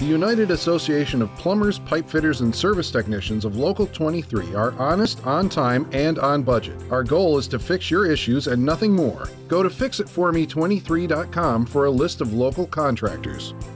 The United Association of Plumbers, Pipefitters, and Service Technicians of Local 23 are honest, on time, and on budget. Our goal is to fix your issues and nothing more. Go to fixitforme23.com for a list of local contractors.